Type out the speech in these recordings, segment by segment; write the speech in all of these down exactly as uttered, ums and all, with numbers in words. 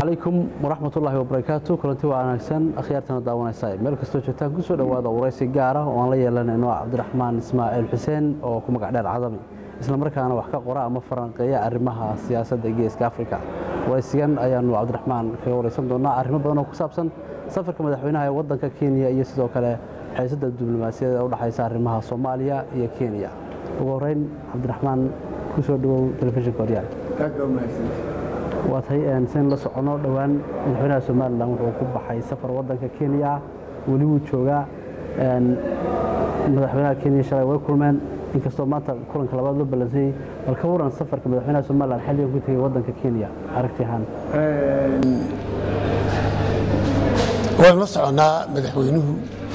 عليكم ورحمة الله وبركاته كلنتي وعناكسن أخيارتنا داوانا ساي ميل كستو جوتان كسو دوادا ورئيسي قارة وان لي يلان إنو عبد الرحمن إسماعيل حسين oo ku magac dheer cadami isla markaana wax ka qora ama faranqeeya arrimaha siyaasadda geeska Afrika waraysigan ayaanu Cabdi Raxmaan kaga waraysan doonaa arrimo badan oo ku saabsan safarka madaxweynaha ee wadanka Kenya iyo sidoo kale hay'adda diblomaasiyadda u dhaxaysa arrimaha Soomaaliya iyo Kenya ugu horeyn Cabdi Raxmaan ku soo dhawow telefishinka Horyal waatay aan san la socono dhawaan madaxweynaha Soomaaliland wuxuu ku baxay safar wadanka Kenya wali uu joogaa een madaxweynaha Kenya shalay way kulmeen inkastoo maanta kulanka labaad loo balansay bal ka waran safarka madaxweynaha Soomaaliland xilligan ku tagay wadanka Kenya aragtihan waan la soconaa madaxweynuhu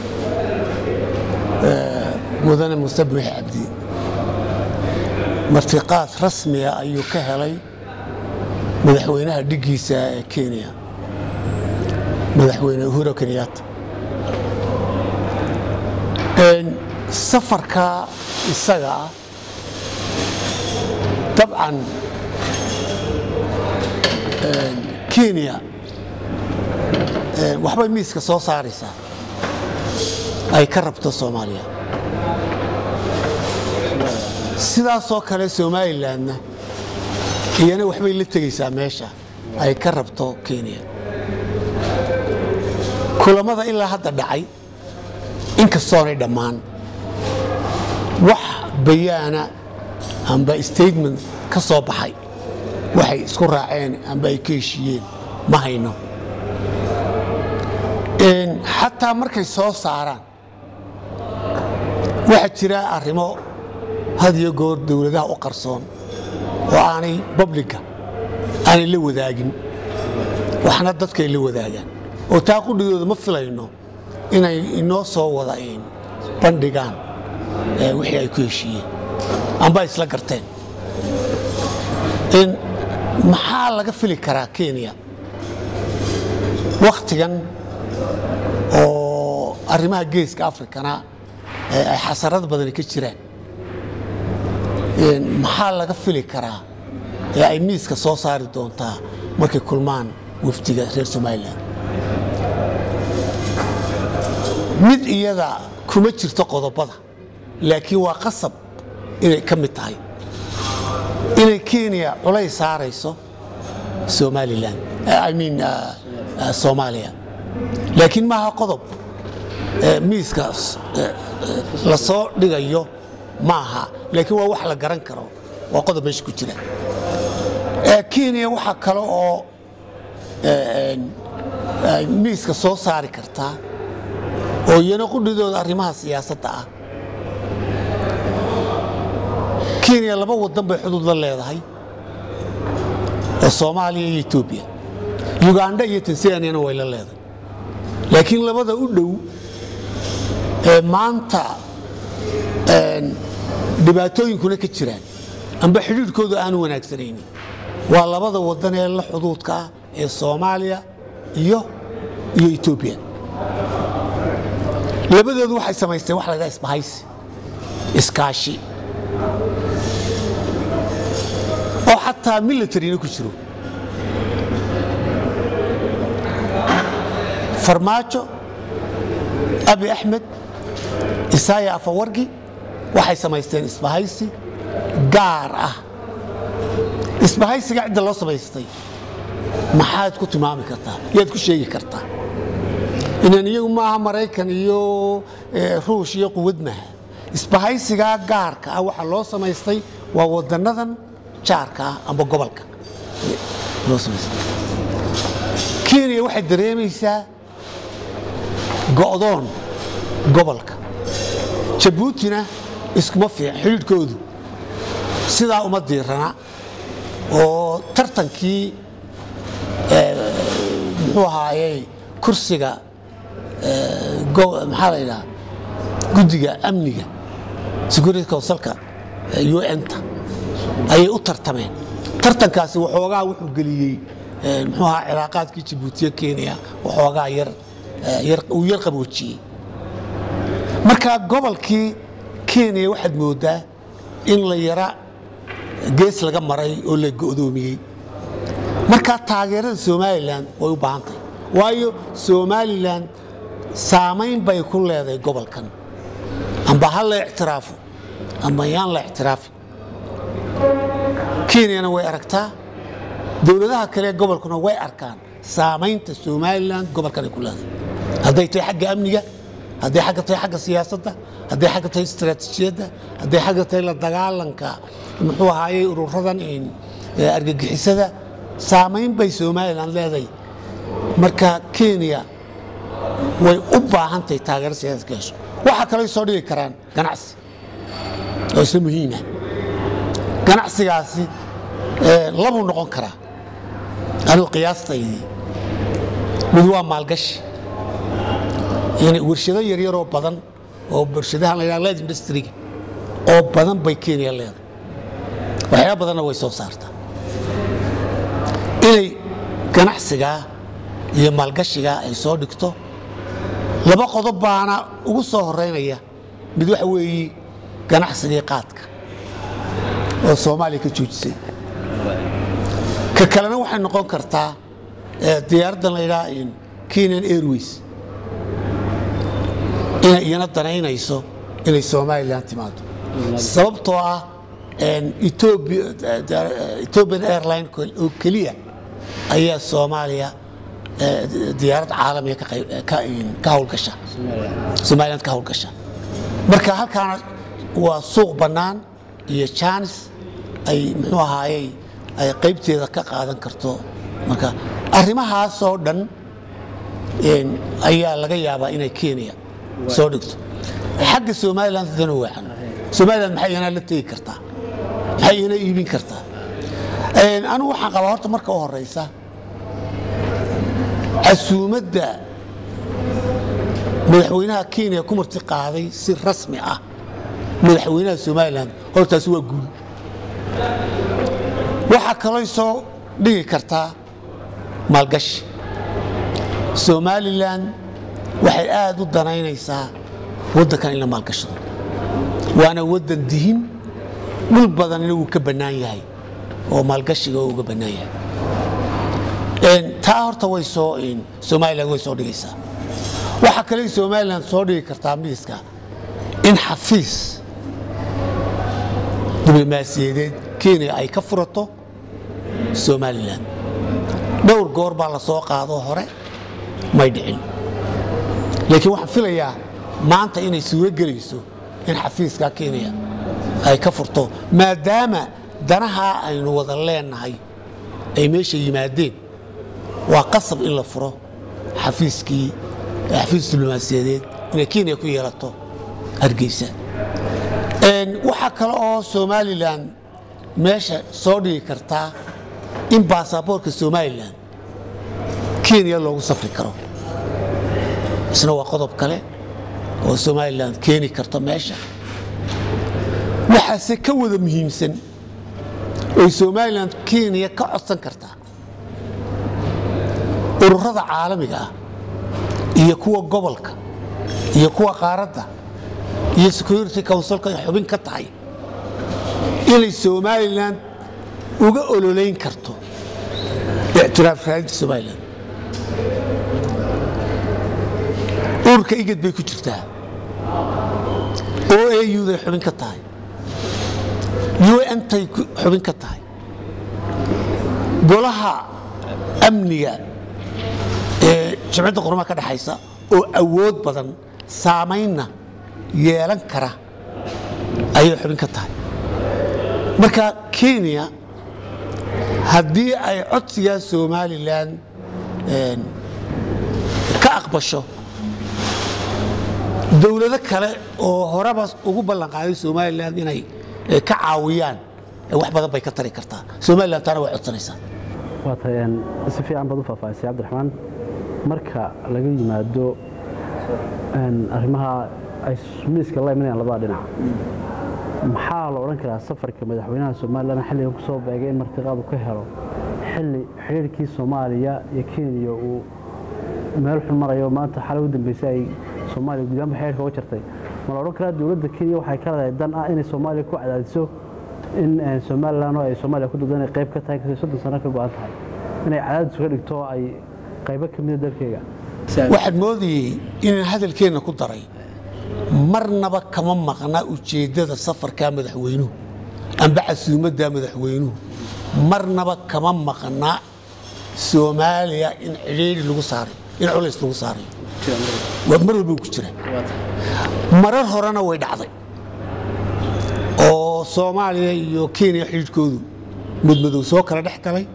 ee mudane Musabix Abdi martiqaad rasmi ah ayuu ka helay madaxweynaha dhigiisa ee Kenya madaxweyne Uhuru Kenyatta een safarka isaga طبعا Kenya waxba miiska soo saaraysa ay ka rabto Soomaaliya sidaas oo kale Somaliland iyana waxbay la tagaysaa meesha ay ka rabto Kenya kulamada ilaa hadda dhacay inkastoo ay dhamaan wax bayaana amba statement ka soo baxay waxay isku raaceen amba ay ka heshiyeen ma hayno in xataa markay soo saaraan waxa jira arrimo had iyo goor dawladaha u qarsoon oo aanay publica aanay la wadaagin waxna dadka ay la wadaagaan oo taa qudhigooda ma filayno inay inoo soo wadaan bandhigaan wixii ay ku heshiyeen amba isla garteen in maxaa laga fili karaa Kenya waqtigan oo arrimaha geeska Afrikana ay xasarad badan ka jiraan in maxaa laga fili karaa ee ay miiska soo saari doontaa markay kulmaan wafdiga reer Somaliland mid iyada kuma jirto qodobada laakiin waa qasab inay ka mid tahay inay Kenya culay saarayso Somaliland I mean Soomaaliya laakiin ma aha qodob miiska la soo dhigayo maaha laakiin waa wax la garan karo waa qodob meesha ku jira ee Kenya waxa kale oo ee miiska soo saari kartaa oo iyana qudhidooda arrimaha siyaasadda ah Kenya laba wadan bay xuduud la leedahay oo Soomaaliya iyo Ethiopia Uganda iyo Tanzania way la leedahay laakiin labada u dhow ee maanta een dhibaatooyinkuna ka jiraan amba xiriirkooda aan wanaagsaneyn waa labada wadan ee la xuduudka ah ee Soomaaliya iyo iyo Ethiopia labadoodu waxay samaysteen wax laga isbahaysi iskaashi oo xataa military ku jiro farmaajo Abi Ahmed Isaya Afwerki waxay samaysteen isbahaysi gaar ah isbahaysiga cid loo samaystay maxaad ku tilmaami kartaa yaad ku sheegi kartaa inaan iyagu maaha Mareykan iyo Ruush iyo quwad maaha isbahaysiga gaarka ah waxa loo samaystay waa wadanadan jaarka amba gobolka loo samaystay Kenya waxay dareemaysaa go'doon gobolka Djibouti-na iskuma fiican xiriirkoodu sidaa uma diirana oo tartankii ee muxuu ahaayay kursiga ee maxaa la yiraahdaa guddiga amniga security councilka U N-ta ayay u tartameen tartankaasi waxoogaa wuxuu galiyay muxuu ahaa cilaaqaadkii Djibouti iyo Kenya waxoogaa yar yar uu yar qaboojiyay marka gobolkii Kenya waxaad moodaa in la yara gees laga maray oo la go'doomiyay marka taageerada Somaliland way u baahan tahay waayo Somaliland saamayn bay ku leedahay gobolkan amba hal la ictiraafo amba yaan la ictiraafin Kenya way aragtaa dawladaha kale gobolkuna way arkaan saamaynta Somaliland gobolkan ku leedahay haday tahay xagga amniga haday xagga tahay xagga siyaasadda haday xagga tahay istiraatiijiyadda haday xagga tahay la dagaalanka muxuu ahaayay ururadan in argagixisada saamayn bay Somaliland leedahay marka Kenya way u baahan tahay taageero siyaasadeed waxa kale soo dhigi karaan ganacsi oo isla muhiim ah ganacsigaasi ee laba noqon kara anigu qiyaastaydi mid waa maalgashi yani warshado yar yar oo badan oo warshadaha la yiraahdo industry oo badan bay Kenya leedahay waxyaabo badan way soo saartaa inay ganacsiga iyo maalgashiga ay soo dhigto laba qodob baana ugu soo horeynaya mid waxa weeye ganacsiga qaadka oo Soomaaliya ka joojisay ka kalena waxay noqon kartaa diyaaradda la yiraahdo Kenyan Airways inay iyana danaynayso inay Somaliland timaado sababtoo ah Ethiopia Ethiopian Airlines oo kaliya ayaa Soomaaliya diyaarad caalamiga ka ka ka hawlgasha Somaliland ka hawlgasha marka halkaan waa suuq banaan iyo chance ay muxuu ahaayay ay qaybteeda ka qaadan karto marka arrimahaas oo dhan in ayaa laga yaabaa inay Kenya soo dhigto xagga Somaliland dana waxan Somaliland maxay yana la tagi kartaa maxay yana iibin kartaa een anu waxaan qabaa horta marka u horeysa asuumadda madaxweynaha Kenya ku marti qaaday si rasmi ah madaxweynaha Somaliland hortaas waa guul waxa kale soo dhigi kartaa maalgashi Somaliland waxay aad u danaynaysaa waddankan in la maalgashado waana waddan dihin mul badan inuu ka banaan yahay oo maalgashiga uu uga banaan yahay een taa horta way soo in Somaliland way soo dhigaysaa waxa kale Somaliland soo dhigi kartaa miiska in xafiis diblomaasiyadeed Kenya ay ka furato Somaliland dhowr goor baa la soo qaado hore may dhicin laakiin waxaan filayaa maanta inay suuga galayso in xafiiska Kenya ay ka furto maadaama danaha aynu wada leenahay ay meesha yimaadeen waa qasab in la furo xafiiskii xafiis diblomaasiyadeed in Kenya ku yeelato Hargeysa een waxa kale oo Somaliland meesha soo dhigi kartaa in baasaboorka Somaliland Kenya loogu safri karo isna waa qodob kale oo Somaliland keeni karto meesha waxa se ka wada muhiimsan oo Somaliland Kenya ka codsan kartaa ururada caalamiga ah iyo kuwa gobolka iyo kuwa qaaradda iyo Security Council-ka xubin ka tahay inay Somaliland uga ololeyn karto ictiraafka Somaliland urka igad bay ku jirtaa oo ay yuuday xubin ka tahay U N tay xubin ka tahay golaha amniga ee jabhadda qorma ka dhaxaysa oo awood badan saameynna yeelan kara ayay xubin ka tahay marka Kenya haddii ay codsiga Somaliland een ka aqbasho dawlado kale oo horeba ugu ballan qaaday Somaliland inay ka caawiyaan wax badan bay ka tari kartaa Somaliland tana way codsanaysaa waa tahay si fiican baad u faahfaahisay Cabdiraxmaan marka laga yimaado een arrimaha ay miiska la imanayaan labada dhinac maxaa la oran karaa safarka madaxweynaha Somaliland xilligan ku soo beegay in martiqaad uu ka helo xilli xiriirkii Soomaaliya iyo Kenya uu meel xun marayo maanta xal u dambeysay Soomaaliya gudaha xeerka uga jirtay ma la oran karaa dawladda Kenya waxay ka leedahay dan ah in Soomaaliya ku cadaadiso in Somaliland ay Soomaaliya ku dadana qayb ka tahay soddon sano ka go'an tahay inay cadaadis uga dhigto ay qaybo ka mid ah dalkayga waxaad moodayay inaan hadalkeenna ku daray marnaba kama maqna ujeeddada safarka madaxweynuhu amba casuumadda madaxweynuhu marnaba kama maqna Soomaaliya in ciriiri lagu saaray in culays lagu saaray waa mar walba ku jira marar horena way dhacday oo Soomaaliya iyo Kenya xidhiidhkoodu mudmadow soo kala dhex galay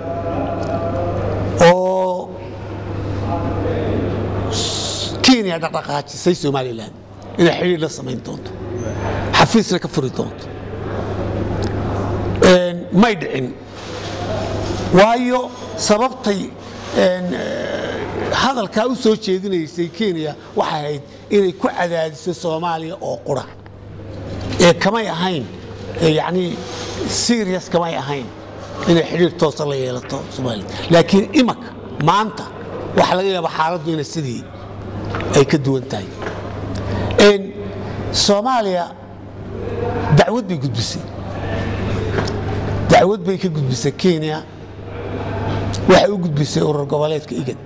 oo Kenya dhaqaaqaajisay Somaliland in xiriir la sameyn doonto xafiisna ka furi doonto een may dhicin waayo sababtay een hadalka u soo jeedinaysay Kenya waxa ahayd inay ku cadaadiso Soomaaliya oo qura ee kamay ahayn yani serious kamay ahayn inay xiriir toos la yeelato Soomaaliya laakiin imaka maanta waxa laga yaabaa xaaladdu inay sidii ay ka duwan tahay een Soomaaliya dacwad bay gudbisay dacwad bay ka gudbisay Kenya waxay u gudbisay urur goboleedka IGAD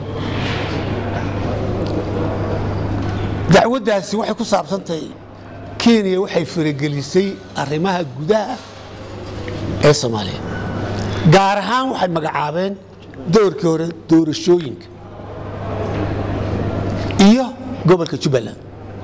dacwadaasi waxay ku saabsantay Kenya waxay faragelisay arrimaha gudaha ee Soomaaliya gaar ahaan waxay magacaabeen doorkii hore doorashooyinka iyo gobolka Jubaland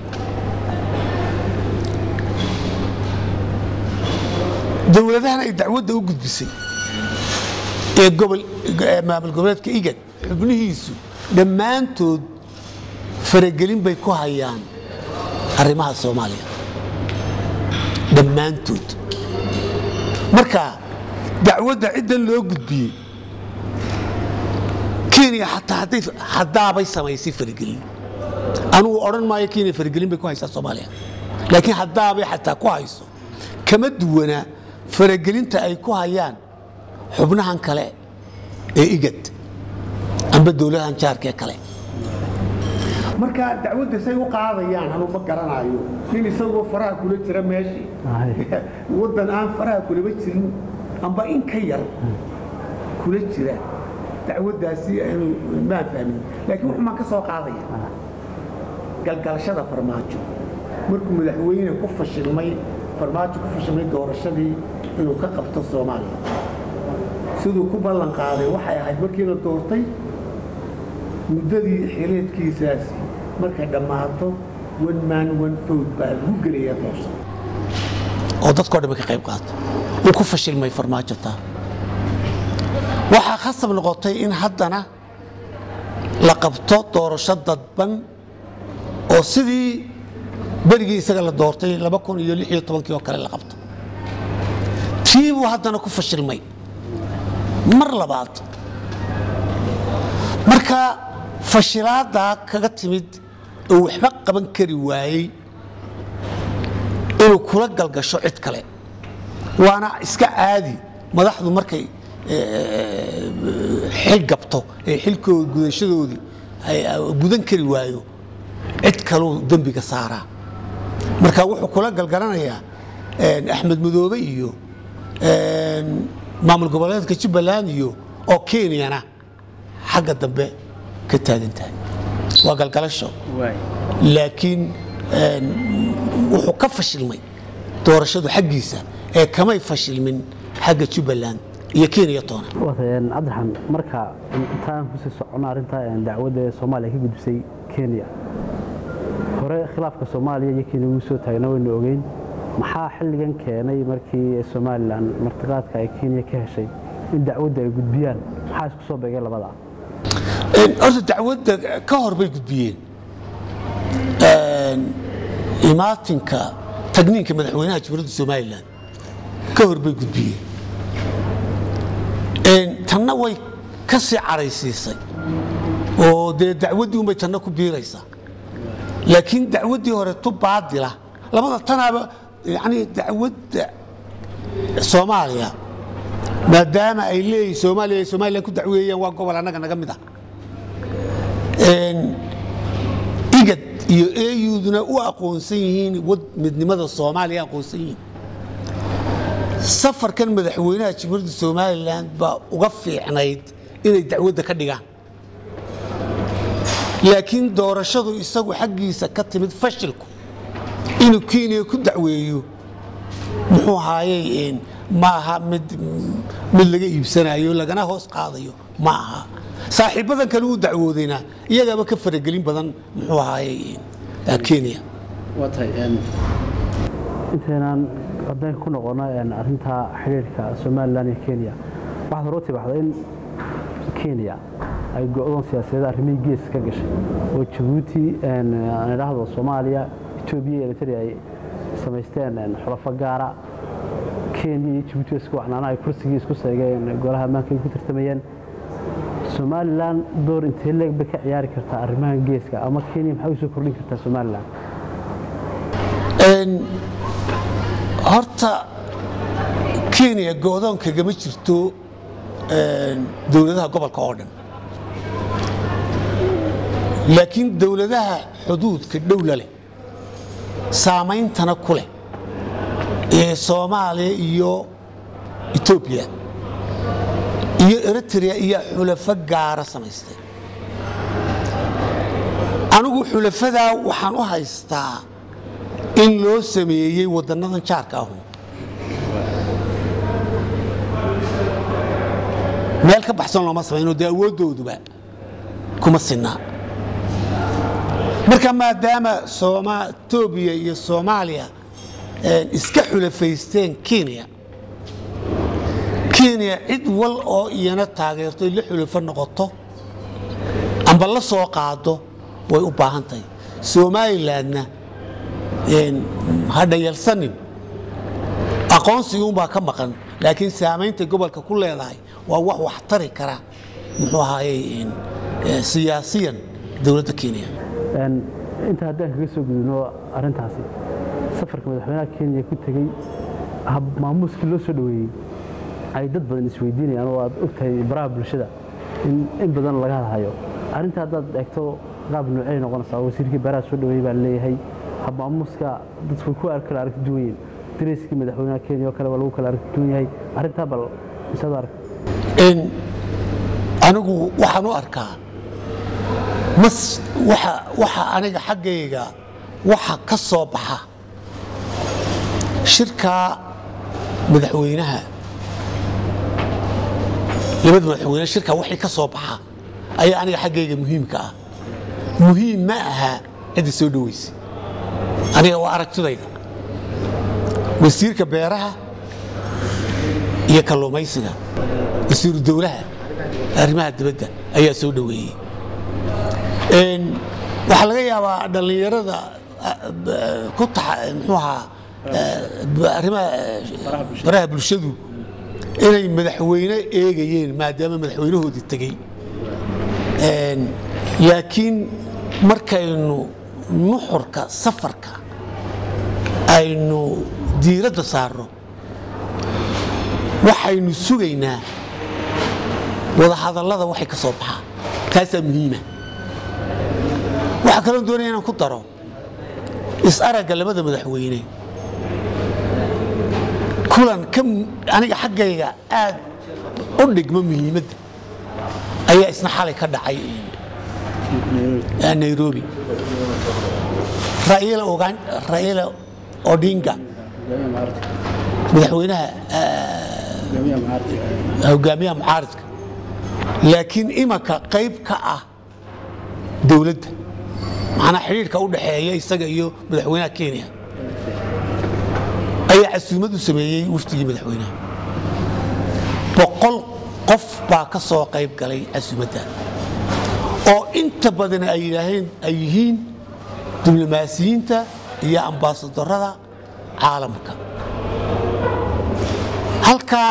dawladahan ay dacwadda u gudbisay ee gobol maamul goboleedka IGAD xubnihiisu dhammaantood faragelin bay ku hayaan arrimaha Soomaaliya dhammaantood marka dacwadda ciidan loo gudbiyay Kenya hatta haday hadaabay samaysay faragelin anu oran maayo Kenya faragelin bay ku haysaa Soomaaliya laakiin hadaabay hatta ku hayso kama duwana faragelinta ay ku hayaan xubnahan kale ee IGAD amba dawladahan jaarka kale marka dacwadda say u qaadayaan anu ma garanayo in isagoo faraha kula jira meeshii wadan aan faraha kula jirin amba in ka yar kula jira dacwaddaasi aanu ma fahmin laakiin wuxuu ma ka soo qaadaya galgalashada farmaajo markuu madaxweyne ku fashilmay farmaajo ku fashilmay doorashadii inuu ka qabto Soomaaliya sidoo ku ballan qaaday waxay ahayd markii la doortay muddadii xileedkiisaasi markay dhammaato one man one vote baa lagu gelaya doorashada oo dadkoo dhan ka qayb qaato uu ku fashilmay farmaajo taa waxaa khasab noqotay in haddana la qabto doorasho dadban oo sidii berigii isaga la doortay laba kun iyo lix iyo toban oo kale la qabto tii buu haddana ku fashilmay mar labaad marka fashilaada kaga timid oo waxba qaban kari waayay inuu kula galgasho cid kale waana iska caadi madaxdu markay xil gabto ee xilkooda gudashadoodii ay gudan kari waayo cid kale dambiga saara marka wuxuu kula galgalanayaa Axmed Madoobe iyo maamul goboleedka Jubaland iyo oo Kenyana xagga dambe ka taagan tahay waa galgalasho laakiin wuxuu ka fashilmay doorashadu xaqiisa ee kamay fashilmin xagga Jubaland iyo Kenya toona waxaan Cabdiraxmaan marka intaan ku sii socon arinta dacwadda Soomaaliya ka gudbisay Kenya hore khilaafka Soomaaliya iyo Kenya uu soo taagnaa wayna ogeyn maxaa xilligan keenay markii Soomaaliland martiqaadka ay Kenya ka heshay in dacwadda ay gudbiyaan maxaa isku soo beegay labada in orda dacwadda ka hor bay gudbiyeen een imaatinka tagniinka madaxweynaha Jamhuuriyadda Soomaaliland ka hor bay gudbiyeen een tanna way ka sii caraysiisay oo de dacwaddii uma tanna ku biiraysa laakiin dacwaddii hore tu baadila labada tanaaba يعني دعوت Soomaaliya maadaama ay leeyihiin Soomaaliya Soomaaliya ku dacweeyeen waa gobol anaga naga mid ah een IGAD iyo A U duna u aqoonsan yihiin wad midnimada Soomaaliya aqoonsan yihiin safar kan madaxweynaha jamhuuriyadda Soomaaliland baa uga fiicnayd inay dacwadda ka dhigaan laakiin doorashadu isagu xaggiisa ka timid fashilku inuu Kenya ku dacweeyo muxuu haayay ma aha mid mid laga iibsanayo lagana hoos qaadayo ma aha saaxiibadan kale uu dacwoodayna iyagaba ka faragelin badan muxuu haayay Kenya watay in intaan qadan ku noqonay arinta xiriirka Soomaaliland iyo Kenya waxa rooti baxday in Kenya ay go'doon siyaasadeed arrimaha gees ka gashay oo Djibouti aan raahdo Soomaaliya Ethiopia iyo Eritrea ay samaysteen xulafo gaara Kenya iyo Djibouti isku waxnaana ay kursiga isku saageen golaha ammaanka ay ku tartamayeen Somaliland door intee leeg ba ka ciyaari karta arrimaha geeska ama Kenya maxay soo kordhin kartaa Somaliland een horta Kenya go'doonka gama jirto een dawladaha gobolka oo dhan laakiin dawladaha xuduudka dawla leh saameyntana ku leh ee Soomaaliya iyo Ethiopia iyo Eritrea iyo xulafo gaara samaystay anigu xulafada waxaan u haystaa in loo sameeyay wadanadan jaarka ah meel ka baxsan loo ma sameeyno de awoodooduba kuma sinna marka maadaama Soomaaliya Ethiopia iyo Soomaaliya iska xulafaysteen Kenya Kenya cid wal oo iyana taageerto in la xulafo noqoto amba la soo qaado way u baahan tahay Somalilandna een hada yalsanin aqoonsiga uma ka maqan laakiin saameynta gobolka ku leedahay waa wax wax tari kara muxuu ahaayay siyaasiyan dawladda Kenya een inta hadaan kaga soo gudubno arintaasi safarka madaxweynaha Kenya ku tagay hab maamuuska loo soo dhaweeyay ay dad badan isweydiinayaan oo aad ogtahay baraha bulshada in in badan laga hayo arinta dad eegto qaab nuucay noqonaysaa wasiirkii baraha soo dhaweeyay baa leeyahay hab maamuuska dadku ku arkaan aragti duwan dariiskii madaxweynaha Kenya oo kale waa lagu kala aragti duwan yahay arinta bal isaga in anigu waxaan u arkaa mas waxa waxa aniga xaggayga waxa ka soo baxa shirka madaxweynaha labada madaxweyne shirka wixii ka soo baxa ayaa aniga xaggayga muhiimka ah muhiim ma aha cid soo dhaweysay aniga waa aragtidayda wasiirka beeraha iyo kalluumaysiga wasiiru dawlaha arrimaha dibadda ayaa soo dhaweeyay een waxa laga yaabaa dhalinyarada ku taxay muxuu ahaa arrimaha baraha bulshadu inay madaxweyne eegayeen maadaama madaxweynahoodii tagay een laakiin markaynu nuxurka safarka aynu diiradda saarno waxaynu sugaynaa wada hadallada waxay ka soo baxaa taas muhiima waxa kale oo doonayaan inaan ku daro is araga labada madaxweyne kulan kam aniga xaggayga aad u dhigma muhiimadda ayaa isna xalay ka dhacay Nairobi Raila Ogan Raila Odinga madaxweynaha hogaamiyaha mucaaradka laakiin imaka qayb ka ah dawladda macna xiriirka u dhaxeeya isaga iyo madaxweynaha Kenya ayaa casuumad u sameeyay waftigii madaxweynaha boqol qof baa ka soo qayb galay casuumadda oo inta badan ay yiraahdeen ay yihiin diblomaasiyiinta iyo ambaasadorada caalamka halka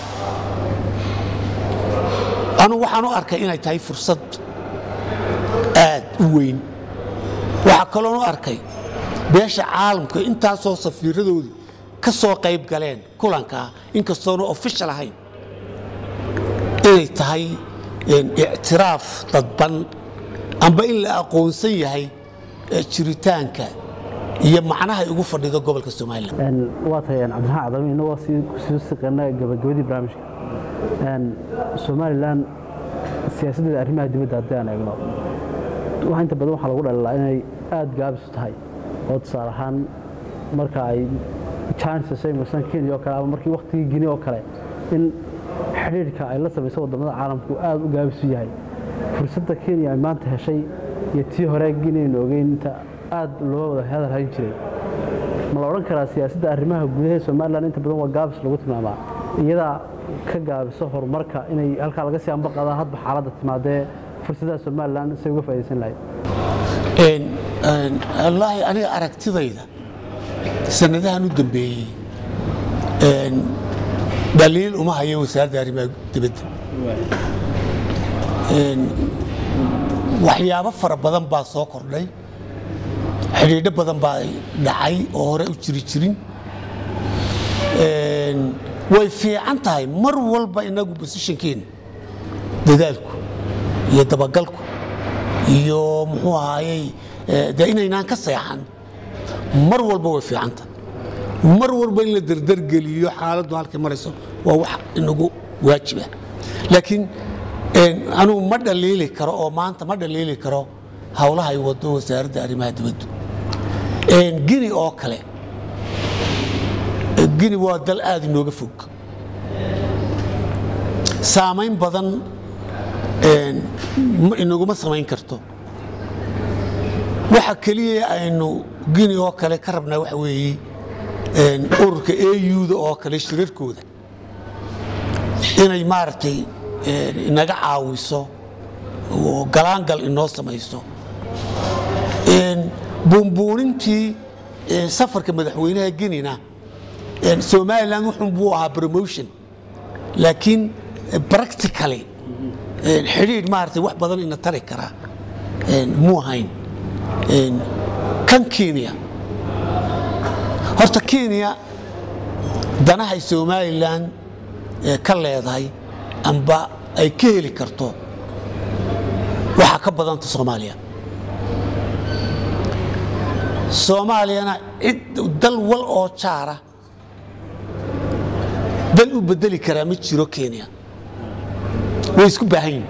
anu waxaan u arkay inay tahay fursad aad u weyn waxa kale oo arkay beesha caalamka intaasoo safiiradoodii ka soo qayb galeen kulanka inkastoo official ahayn inay tahay اعتراف dadban amba in la aqoonsan yahay jiritaanka iyo macnaha ugu fadhido gobolka Soomaaliland een waa tahay Cabdiraxmaan Cadami inoo si si siqana gabagabadii barnaamijka een Soomaaliland siyaasadda arrimaha dibadda hadda aan eegno waxa inta badan waxa lagu dhalaa inay aad gaabis tahay oo tusaale ahaan marka ay chances ay masan Kenya oo kale ama markii waqtigii Guinea oo kale in xiriirka ay la sameeyso wadamada caalamku aad u gaabis yahay fursadda Kenya ay maanta heshay iyo tii hore Guinea noogeyn inta aad loo wada hadal hayn jiray ma la oran karaa siyaasadda arrimaha gudaha Soomaaliland inta badan waa gaabis lagu tilmaamaa iyada ka gaabiso horumarka inay halka laga sii ambaqada hadba xaaladda timaadee fursadaha Soomaaliland si uga faa'iideysan lahayd een een Allah aniga aragtidayda sanadahan u dambeeyay een daliil uma hayo wasaaradda arrimaha dibadda een waxyaabo fara badan baa soo kordhay xiriidho badan baa dhacay oo hore u jiri jirin een way fiican tahay mar walba inagu positionkeena dadaalku iyo dabagalku iyo muxuu ahaayay da inaynaan ka seexan mar walba way fiican tahay mar walba in la dardar geliyo xaaladdu halka marayso waa wax inagu waajiba laakiin een anu ma dhaliili karo oo maanta ma dhaliili karo hawlaha ay wado wasaaradda arrimaha dibadda een Guinea oo kale Guinea waa dal aad inooga fog saameyn badan een inaguma samayn karto waxa kaliya aynu Guinea oo kale ka rabnaa waxa weeye een ururka A U da oo kale shirarkooda inay maartay inaga caawiso oo galaangal inoo samayso een buunbuunintii safarka madaxweynaha Guinea een Soomaaliland wuxuu buu ahaa promotion laakiin practically een xiriir maartay wax badan ina tari kara een muu hayn een kan Kenya horta Kenya danaha Soomaaliland ka leedahay amba ay ka heli karto waxa ka badanta Soomaaliya Soomaaliyana cid dal wal oo jaara dal u bedeli kara ma jiro Kenya way isku baahan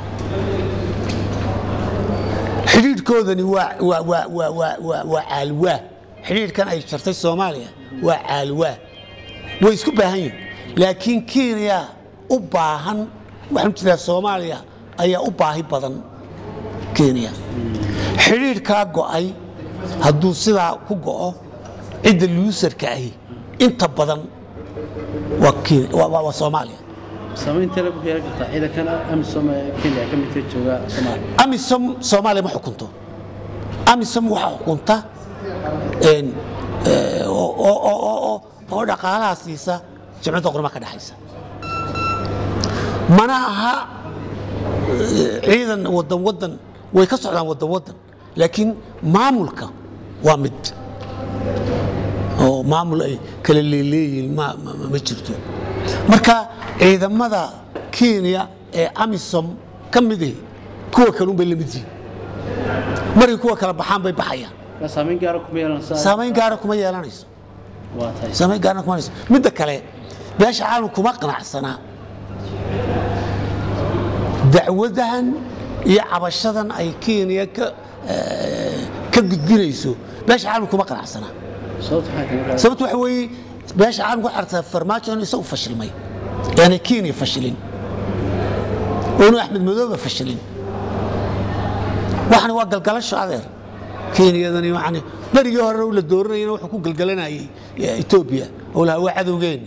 xiriirkoodani waa waa waa waa waa waa caalwa xiriirkan ay jartay Soomaaliya waa caalwa way isku baahan laakiin Kenya u baahan waxaan jiraa Soomaaliya ayaa u baahi badan Kenya xiriirka go'ay hadduu sidaa ku go'o cidda luusarka ahi inta badan waa waa Soomaaliya samaynta lagu heer kartaa ciidan kan amisom Kenya ka mid jooga Soomaaliya amisom Soomaaliya ma xukunto amisom waxa xukunta een oo oo oo oo dhaqaalaha siisa jamciyadda qurumaha ka dhaxaysa mana aha ciidan wadan wadan way ka socdaan wadan wadan laakiin maamulka waa mid oo maamul ay kala leeyihiin ma ma jirto marka ciidamada Kenya ee amisom ka mid ah kuwa kale u beelamidii markii kuwa kala baxaan bay baxayaan saameyn gaar ah kuma yeelanayso saameyn gaar ah kuma yeelanayso waa tahay saameyn gaar ah kuma yeelanayso mid kale beesha caalamku kuma qanacsana dacwadahan iyo cabashadan ay Kenya ka ka gudbinayso beesha caalamku kuma qanacsana sababtu waxa weeye beesha caalamku xarta farmaajo inuu isagu fashilmay يعني كيني فشلين ونو أحمد مدوبة فشلين وحنا واقع القلش عذير كيني يعني يعني بريء هرو للدورنا ينو حقوق القلنا إثيوبيا ولا واحد وجيني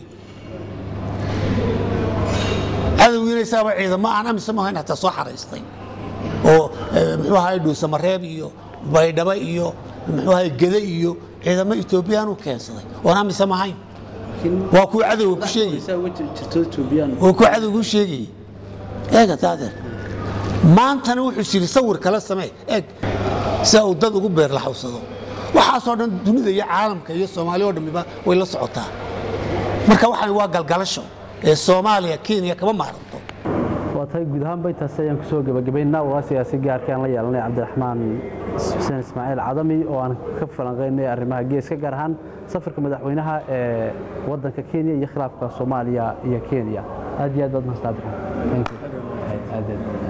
هذا وين يساوي إذا ما أنا مسمى هنا تصحر يسطي أو محوها يدو سمريبيو بايدبايو محوها الجذيو إذا ما إثيوبيا نو كنسل وأنا مسمى هاي وكو عدو كو شيء وكو عدو كو شيء ايغا تادر ما انت نو وحو يصور كلا سمي ايغ ساو دد ugu beer la xawsado waxa soo dhan dunida iyo caalamka iyo Soomaaliya oo dhamiba way la socotaa marka waxaan waa galgalasho ee Soomaaliya Kenya kama maaranto waatay guud ahaan baytaas ayaan kusoo gabagabaynaa waraysigaasi gaarka aan la yeelanay cabdiraxmaan xuseen ismaaciil cadami oo aan ka falanqeynay arrimaha geeska gaar ahaan safarka madaxweynaha ee waddanka Kenya iyo khilaafka Soomaaliya iyo Kenya aad iyo aad baad mahadsantahay.